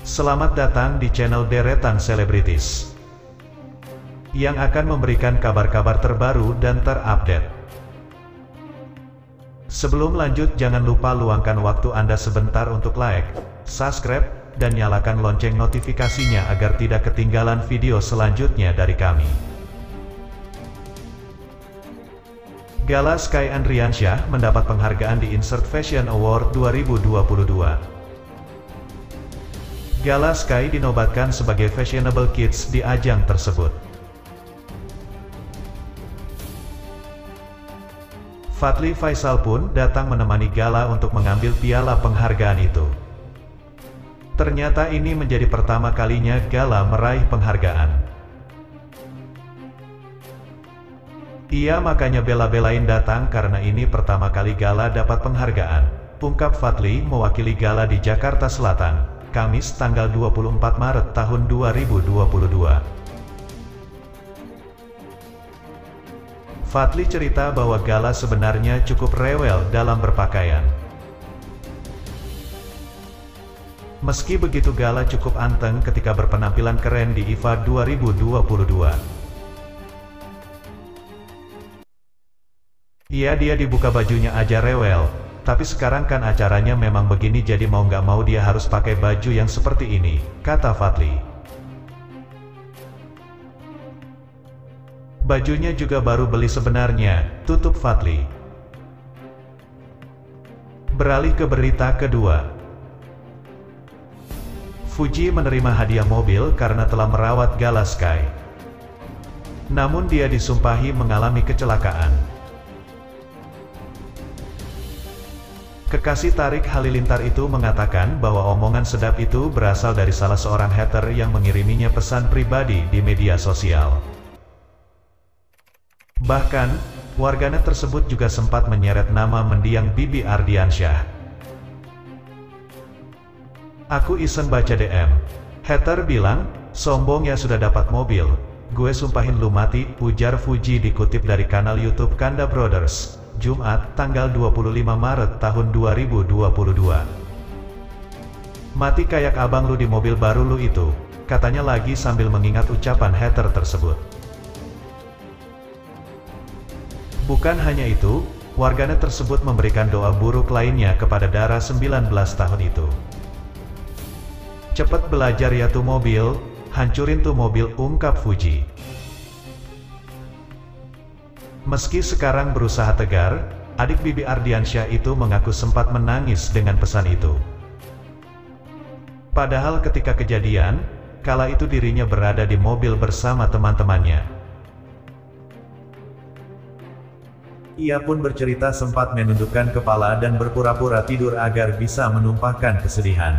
Selamat datang di channel Deretan Selebritis yang akan memberikan kabar-kabar terbaru dan terupdate. Sebelum lanjut, jangan lupa luangkan waktu Anda sebentar untuk like, subscribe, dan nyalakan lonceng notifikasinya agar tidak ketinggalan video selanjutnya dari kami. Gala Sky Andriansyah mendapat penghargaan di Insert Fashion Award 2022. Gala Sky dinobatkan sebagai Fashionable Kids di ajang tersebut. Fadly Faisal pun datang menemani Gala untuk mengambil piala penghargaan itu. Ternyata ini menjadi pertama kalinya Gala meraih penghargaan. Ia makanya bela-belain datang karena ini pertama kali Gala dapat penghargaan, ungkap Fadly mewakili Gala di Jakarta Selatan, Kamis tanggal 24 Maret tahun 2022. Fadly cerita bahwa Gala sebenarnya cukup rewel dalam berpakaian. Meski begitu, Gala cukup anteng ketika berpenampilan keren di IFA 2022. Dia dibuka bajunya aja rewel, tapi sekarang kan acaranya memang begini, jadi mau nggak mau dia harus pakai baju yang seperti ini, kata Fadly. Bajunya juga baru beli sebenarnya, tutup Fadly. Beralih ke berita kedua. Fuji menerima hadiah mobil karena telah merawat Gala Sky. Namun dia disumpahi mengalami kecelakaan. Kekasih Tarik Halilintar itu mengatakan bahwa omongan sedap itu berasal dari salah seorang hater yang mengiriminya pesan pribadi di media sosial. Bahkan, warganet tersebut juga sempat menyeret nama mendiang Bibi Ardiansyah. Aku iseng baca DM. Hater bilang, sombong ya sudah dapat mobil. Gue sumpahin lu mati, ujar Fuji dikutip dari kanal YouTube Kanda Brothers, Jumat, tanggal 25 Maret tahun 2022. Mati kayak abang lu di mobil baru lu itu, katanya lagi sambil mengingat ucapan hater tersebut. Bukan hanya itu, warganet tersebut memberikan doa buruk lainnya kepada Dara 19 tahun itu. Cepet belajar ya tuh mobil, hancurin tuh mobil, ungkap Fuji. Meski sekarang berusaha tegar, adik Bibi Ardiansyah itu mengaku sempat menangis dengan pesan itu. Padahal ketika kejadian, kala itu dirinya berada di mobil bersama teman-temannya. Ia pun bercerita sempat menundukkan kepala dan berpura-pura tidur agar bisa menumpahkan kesedihan.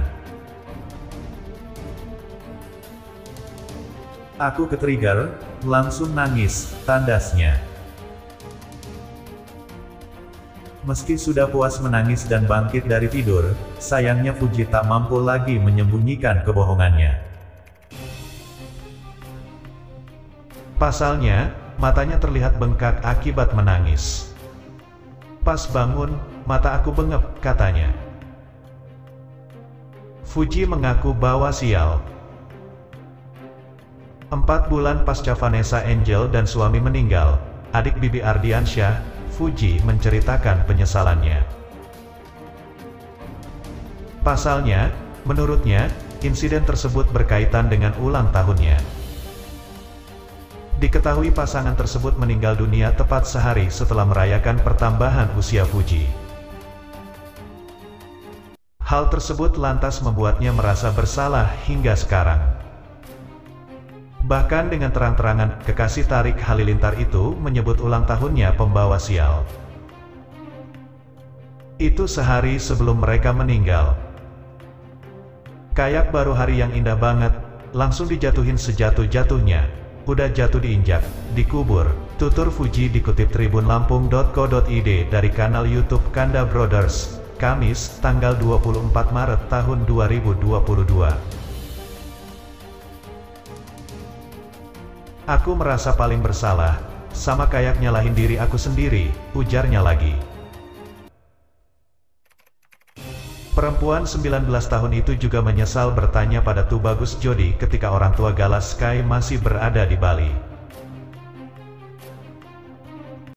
Aku ketrigger, langsung nangis, tandasnya. Meski sudah puas menangis dan bangkit dari tidur, sayangnya Fuji tak mampu lagi menyembunyikan kebohongannya. Pasalnya, matanya terlihat bengkak akibat menangis. Pas bangun, mata aku bengep, katanya. Fuji mengaku bahwa sial. 4 bulan pasca Vanessa Angel dan suami meninggal, adik Bibi Ardiansyah, Fuji menceritakan penyesalannya. Pasalnya, menurutnya, insiden tersebut berkaitan dengan ulang tahunnya. Diketahui pasangan tersebut meninggal dunia tepat sehari setelah merayakan pertambahan usia Fuji. Hal tersebut lantas membuatnya merasa bersalah hingga sekarang. Bahkan dengan terang-terangan, kekasih Tarik Halilintar itu menyebut ulang tahunnya pembawa sial. Itu sehari sebelum mereka meninggal. Kayak baru hari yang indah banget, langsung dijatuhin sejatuh-jatuhnya. Udah jatuh diinjak, dikubur, tutur Fuji dikutip tribunlampung.co.id dari kanal YouTube Kanda Brothers, Kamis, tanggal 24 Maret tahun 2022. Aku merasa paling bersalah, sama kayak nyalahin diri aku sendiri, ujarnya lagi. Perempuan 19 tahun itu juga menyesal bertanya pada Tubagus Jodi ketika orang tua Galas Sky masih berada di Bali.